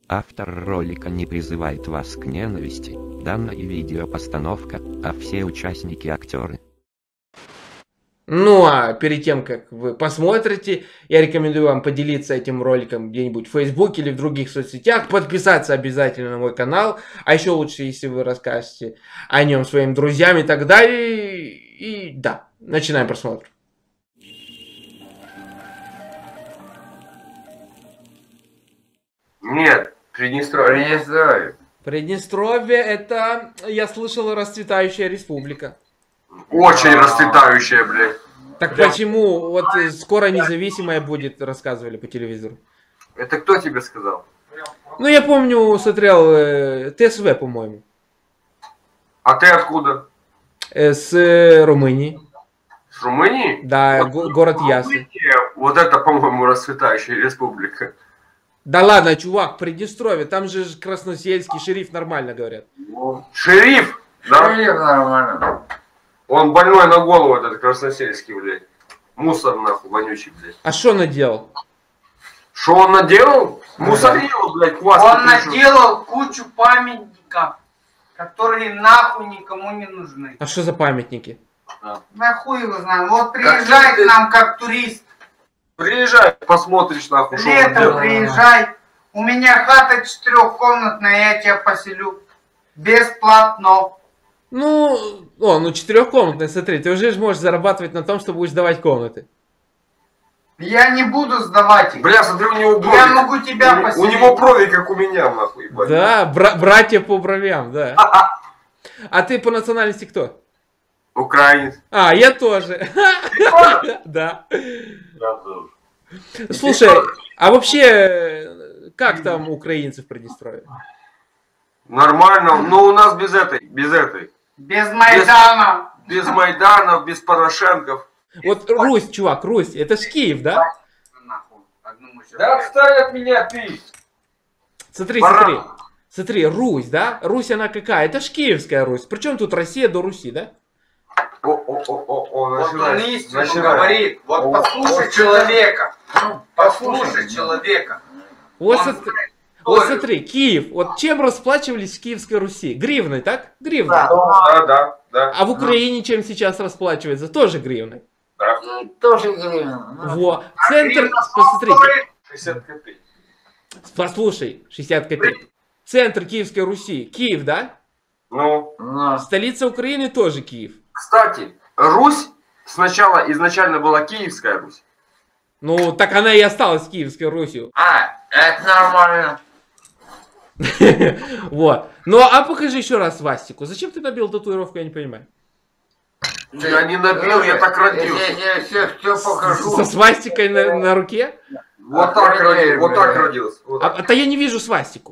Автор ролика не призывает вас к ненависти. Данная видеопостановка, а все участники актеры. Ну а перед тем, как вы посмотрите, я рекомендую вам поделиться этим роликом где-нибудь в Фейсбуке или в других соцсетях, подписаться обязательно на мой канал, а еще лучше, если вы расскажете о нем своим друзьям и так далее. И да, начинаем просмотр. Нет, Приднестровье. Приднестровье — это, я слышал, расцветающая республика. Очень расцветающая, блядь. Так почему? Вот скоро независимая будет, рассказывали по телевизору. Это кто тебе сказал? Ну, я помню, смотрел ТСВ, по-моему. А ты откуда? С Румынии. С Румынии? Да, Вот, город Ясы. Вот это, по-моему, расцветающая республика. Да ладно, чувак, Приднестровье, там же красносельский, шериф нормально говорят. Шериф? Да? Шериф нормально. Он больной на голову, этот красносельский, блядь. Мусор, нахуй, вонючий, блядь. А что наделал? Что он наделал? Мусорил, блядь, квас. Он наделал кучу памятников, которые нахуй никому не нужны. А что за памятники? Нахуй его знаю. Вот приезжай к нам как турист. Приезжай, посмотришь, нахуй, что он Летом делал. приезжай. У меня хата 4-комнатная, я тебя поселю. Бесплатно. Ну, ну 4-комнатная, смотри, ты уже можешь зарабатывать на том, что будешь сдавать комнаты. Я не буду сдавать их. Бля, смотри, у него брови. Я могу тебя У поселить. него брови, как у меня, нахуй, ебать. Да, братья по бровям, да. А ты по национальности кто? Украинец. А, я тоже. Да. Слушай, а вообще, как там украинцы в Приднестровье? Нормально, но у нас без этой. Без Майдана. Без Майданов, без Порошенков. Вот Русь, чувак, Русь, это ж Киев, да? Да отстань от меня, ты! Смотри, Баран. смотри. Смотри, Русь, да? Русь она какая? Это ж Киевская Русь. Причем тут Россия до Руси, да? О, Вот он начинает. истину говорит. Вот послушай человека. Послушай человека. Вот смотри, Киев. Вот чем расплачивались в Киевской Руси? Гривной, так? Гривной. Да. А в Украине чем сейчас расплачивается? Тоже гривной. Да. Тоже гривна. Во. Центр, посмотрите. 60 копеек. Послушай, 60 копеек. Центр Киевской Руси. Киев, да? Ну, Столица Украины тоже Киев. кстати, Русь сначала изначально была Киевская Русь. Ну, так она и осталась Киевской Русью. Это нормально. Вот. Ну, а покажи еще раз свастику. Зачем ты набил татуировку, я не понимаю. Я не набил, я так родился. Я все покажу. Со свастикой на руке? Вот так родился. А я не вижу свастику.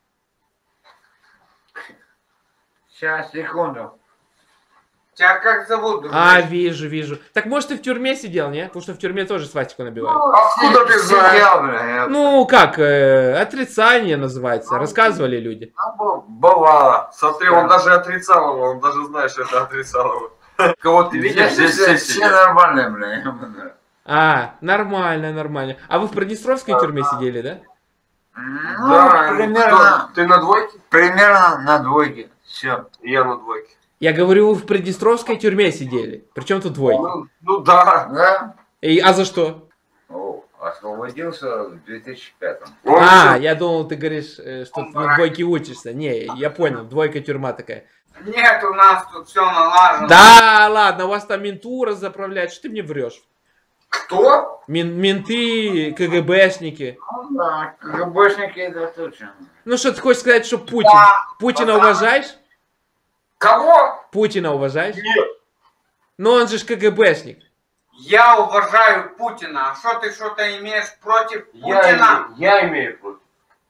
Сейчас, секунду. Тебя как зовут, друг? А, вижу. Так может ты в тюрьме сидел, не? Потому что в тюрьме тоже свастику набивают. Откуда ты знаешь? Ну, как, отрицание называется. Рассказывали люди. Бывало. Смотри, он даже отрицал его, он даже знает, что это отрицал его. Кого ты видишь, здесь все Все сидят. нормально, бля. А, нормально. А вы в Приднестровской тюрьме сидели, да? Да, примерно. Ты на двойке? Примерно на двойке. Все. Я на двойке. Я говорю, вы в Приднестровской тюрьме сидели. Причем тут двойки? Ну да. Да? А за что? Освободился в 2005-м. Я думал, ты говоришь, что ты на двойке учишься. Не, я понял, двойка тюрьма такая. Нет, у нас тут все налажено. Да, ладно, у вас там ментура заправляет. Что ты мне врешь? Кто? Менты, КГБшники. Ну да, КГБшники это точно. Ну что, ты хочешь сказать, что Путин? Путина уважаешь? Кого? Путина уважаешь? Нет. Но он же ж КГБшник. Я уважаю Путина. А что ты что-то имеешь против Путина? Я имею против.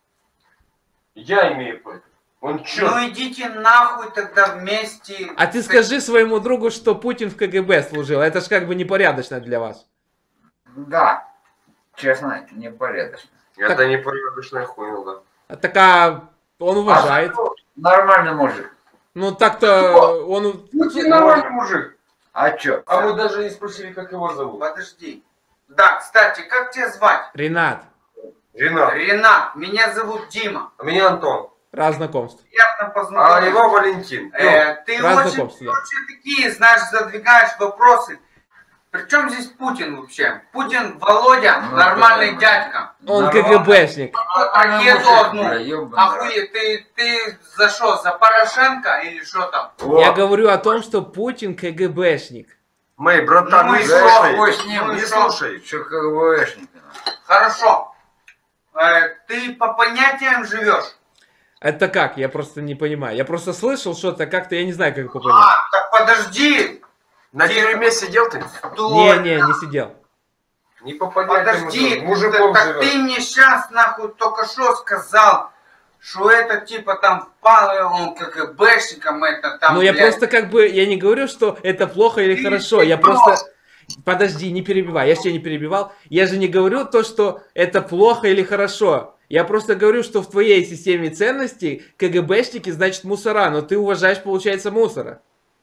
Я имею против. Он чё? Ну идите нахуй тогда вместе. А ты скажи своему другу, что Путин в КГБ служил. Это ж как бы непорядочно для вас. Да. Честно, непорядочно. Это непорядочная хуйня, да. Так он уважает. Нормальный мужик. Ну так-то он... Путин нормальный мужик. А чё? А вы даже не спросили, как его зовут. Подожди. Да, кстати, как тебя звать? Ренат. Ренат. Ренат, меня зовут Дима. А меня Антон. Раз знакомство. Приятно А познакомиться. его Валентин. Ты Раз очень, знакомство, да. очень такие, знаешь, задвигаешь вопросы. Причем здесь Путин вообще? Путин, Володя, Ну, нормальный да. дядька. Он Нормально. КГБшник. Ракету одну. ёбаный. Охуеть, ты за что, за Порошенко или что там? Вот. Я говорю о том, что Путин КГБшник. Мэй, братан, Ну не и слушай. Ой, с ним, Не ну слушай. Что КГБшник. Хорошо. Ты по понятиям живешь? Это как? Я просто не понимаю. Я просто слышал что-то как-то, я не знаю, как это понять. Так подожди. На тюрьме сидел ты? Не сидел. Не по понятиям. Подожди, Мужиком так живет. ты мне сейчас нахуй только что сказал, что это типа там впал он КГБшником, это там, Ну я блядь. просто как бы, я не говорю, что это плохо или Ты хорошо. Я просто- просто... Подожди, не перебивай, я же тебя не перебивал. Я же не говорю то, что это плохо или хорошо. Я просто говорю, что в твоей системе ценностей КГБшники значит мусора, но ты уважаешь, получается, мусора.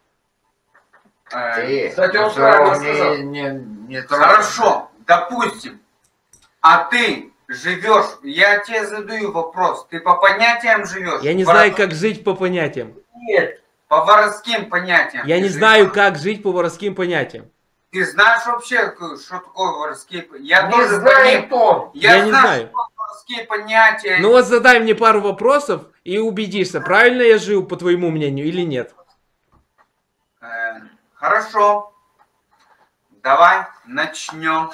Ты, Кстати, он ну, правильно не- сказал. не трогай. Хорошо, допустим. А ты живешь, я тебе задаю вопрос, ты по понятиям живешь? Я не знаю, как жить по понятиям. Нет. По воровским понятиям. Я ты не живешь? знаю, как жить по воровским понятиям. Ты знаешь вообще, что такое воровские понятия? Я Не тоже знает он. Я не знаю. что такое воровские понятия. Ну вот задай мне пару вопросов и убедишься, правильно я жил, по твоему мнению, или нет. Хорошо. Давай начнем.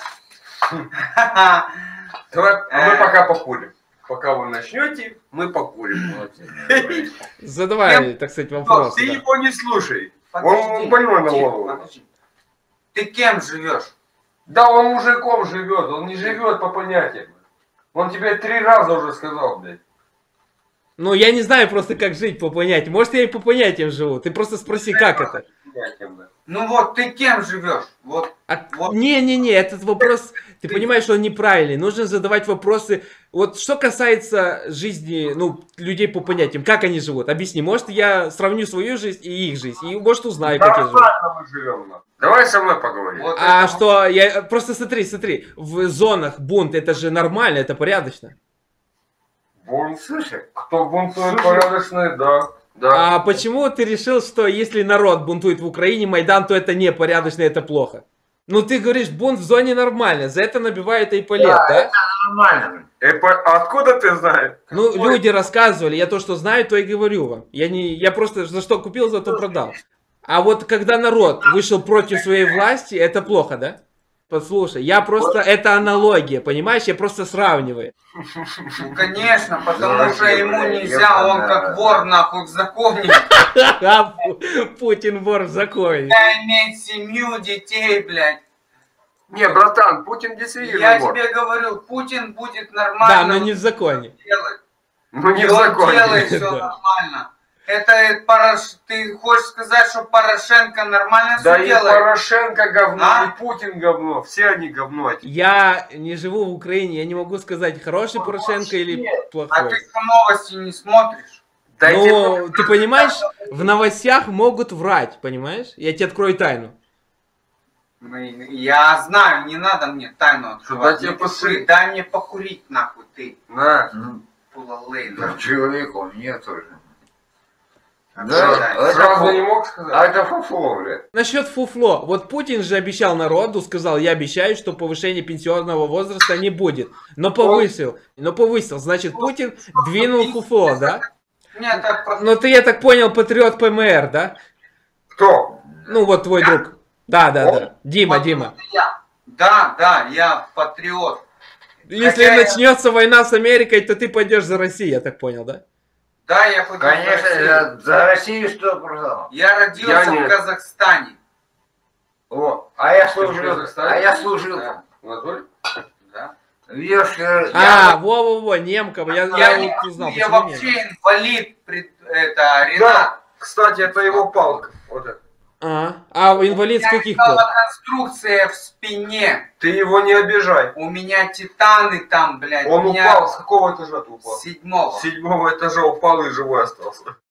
Давай, а мы пока покурим. Пока вы начнете, мы покурим. Задавай, так сказать, вопросы. Ты да. его не слушай. Подожди, Он больной на тихо, голову. подожди. Ты кем живешь? Да он мужиком живет, он не живет по понятиям. Он тебе 3 раза уже сказал, блядь. Ну, я не знаю просто, как жить по понятиям. Может, я и по понятиям живу. Ты просто спроси, как это. Понятиям, да. Ну вот, ты кем живешь? Вот. Вот. Не-не-не, этот вопрос, ты понимаешь, что он неправильный. Нужно задавать вопросы. Вот что касается жизни, ну, людей по понятиям, как они живут. Объясни, может, я сравню свою жизнь и их жизнь. И, может, узнаю, как я живу. Нормально мы живем. нахуй. Давай со мной поговорим. Вот А это что, я просто смотри, в зонах бунт, это же нормально, это порядочно. Бунт, слушай, кто бунтует порядочный, да. Да. А почему ты решил, что если народ бунтует в Украине, Майдан, то это непорядочно, это плохо? Ну ты говоришь, бунт в зоне нормально, за это набивает Айполет, да? Нормально. Откуда ты знаешь? Ну люди рассказывали, я то, что знаю, то и говорю вам. Я просто за что купил, за то продал. А вот когда народ вышел против своей власти, это плохо, да? Послушай, я просто, это аналогия, понимаешь, я просто сравниваю. Ну, конечно, потому Ну, что ему блядь, нельзя, он да. как вор нахуй в законе. А, Путин вор в законе. Я иметь семью, детей, блядь. Не, братан, Путин действительно Я вор. тебе говорю, Путин будет Да, нормально но не в законе. делать. Ну не И в он законе. делает все Да. нормально. Ты хочешь сказать, что Порошенко нормально Да все и делает? Порошенко говно, А? и Путин говно. Все они говно. эти. Я не живу в Украине, я не могу сказать, хороший Порошенко или А плохой. ты что, новости не смотришь? Да эти- Но ты понимаешь, в новостях могут врать, понимаешь? Я тебе открою тайну. Я знаю, не надо мне тайну открывать. тебе Не туши, посмотреть? дай мне покурить нахуй ты, На. Ну, пулалей. да, человек у меня тоже. Да, Да, это Сразу не фу- мог а сказать? это фуфло, блядь. Насчет фуфло. Вот Путин же обещал народу, сказал, я обещаю, что повышения пенсионного возраста не будет. Но повысил. Значит, Путин двинул фуфло, да? Нет, так про- Но ты, я так понял, патриот ПМР, да? Кто? Ну, вот твой друг. Да. Дима. Да, я патриот. Если Хотя я- начнется война с Америкой, то ты пойдешь за Россию, я так понял, да? Да, я пойду в Конечно, Россию. за Россию 100%. Я родился Я в нет. Казахстане. О, а я Ты в служил, Казахстане? а я служил Да. там. Анатолий? Да. Видишь, Во, немка, я Я вот узнал, я почему вообще немка. инвалид, это Ренат. Да. Кстати, это его палка. Вот это. А инвалид с каких пор? Конструкция в спине. Ты его не обижай. У меня титаны там, блядь. Он у меня упал. С какого этажа ты упал? с 7-го. С 7-го этажа упал и живой остался.